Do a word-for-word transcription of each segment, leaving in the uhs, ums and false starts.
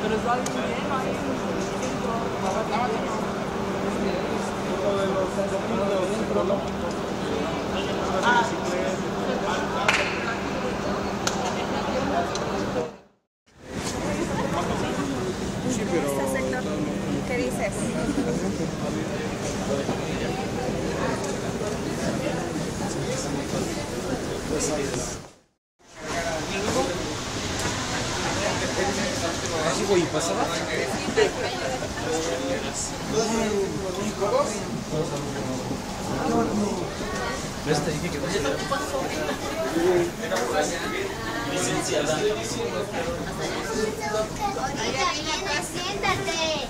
Pero está bien lleno ahí. Lo de los dentro, ¿no? Ah, Sí, pero... ¿Qué dices? Así voy, pasaba. Este dije que no se licenciada. Siéntate.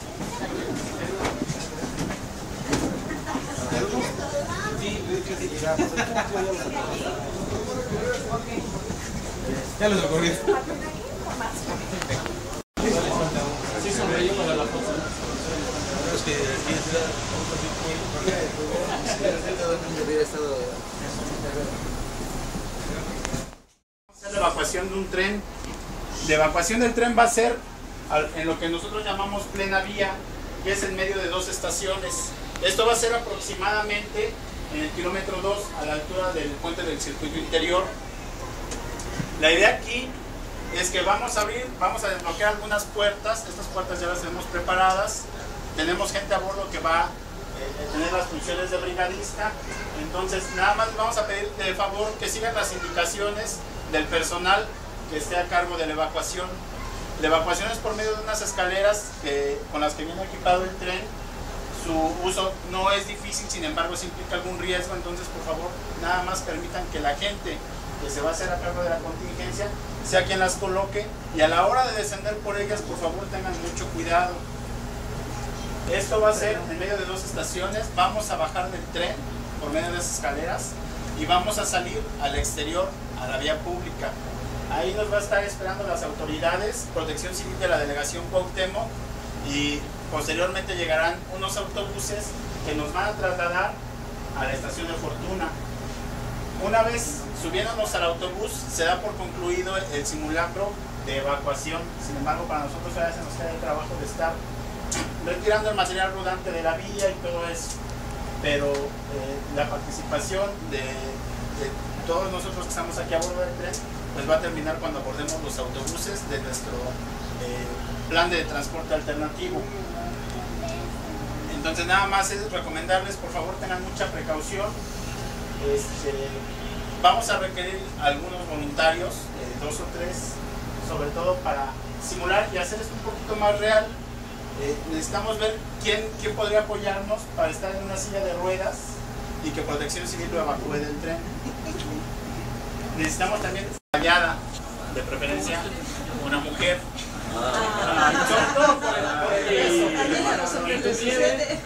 Ya los recorrí. Sí, sobre ello para la foto. Es que aquí La evacuación de un tren. La evacuación del tren va a ser al- en lo que nosotros llamamos plena vía, que es en medio de dos estaciones. Esto va a ser aproximadamente en el kilómetro dos, a la altura del puente del circuito interior. La idea aquí es que vamos a abrir, vamos a desbloquear algunas puertas. Estas puertas ya las tenemos preparadas. Tenemos gente a bordo que va eh, a tener las funciones de brigadista. Entonces nada más vamos a pedir de favor que sigan las indicaciones del personal que esté a cargo de la evacuación. La evacuación es por medio de unas escaleras que, con las que viene equipado el tren. Su uso no es difícil, sin embargo si implica algún riesgo, entonces por favor nada más permitan que la gente que se va a hacer a cargo de la contingencia sea quien las coloque, y a la hora de descender por ellas por favor tengan mucho cuidado. Esto va a ser en medio de dos estaciones. Vamos a bajar del tren por medio de esas escaleras y vamos a salir al exterior, a la vía pública. Ahí nos va a estar esperando las autoridades, Protección Civil de la Delegación Cuauhtémoc, y posteriormente llegarán unos autobuses que nos van a trasladar a la estación de Fortuna. Una vez subiéndonos al autobús, se da por concluido el simulacro de evacuación. Sin embargo, para nosotros todavía se nos queda el trabajo de estar retirando el material rodante de la vía y todo eso. Pero eh, la participación de, de todos nosotros que estamos aquí a bordo del tren, pues va a terminar cuando abordemos los autobuses de nuestro eh, plan de transporte alternativo. Entonces nada más es recomendarles, por favor tengan mucha precaución. Este, vamos a requerir algunos voluntarios, eh, dos o tres, sobre todo para simular y hacer esto un poquito más real. Eh, necesitamos ver quién, quién podría apoyarnos para estar en una silla de ruedas y que Protección Civil lo evacúe del tren. Necesitamos también desmayada, de preferencia una mujer. Ah, sobre todo por el, por el peso. Inclusive,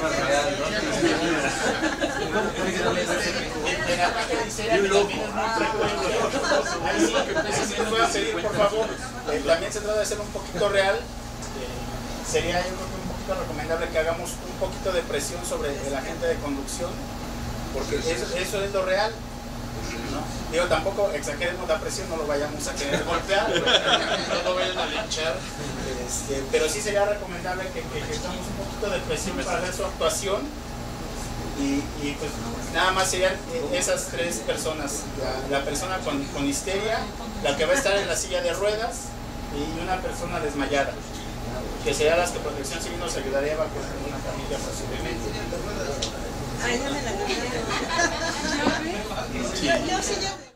el ataque de histeria también es muy frecuente. Ahí sí, sí les voy a pedir, por favor, eh, también se trata de ser un poquito real. Eh, sería yo creo que un poquito recomendable que hagamos un poquito de presión sobre el agente de conducción, porque eso, eso es lo real. ¿No? Digo, tampoco exageremos la presión, no lo vayamos a querer golpear, no lo vayan a linchar, este, pero sí sería recomendable que, que, que echamos un poquito de presión para ver su actuación, y, y pues nada más serían esas tres personas, la, la persona con, con histeria, la que va a estar en la silla de ruedas y una persona desmayada, que serían las que Protección Civil nos ayudaría a evacuar una familia posiblemente. Ay, ya me la Sí. yo, yo sí, yo.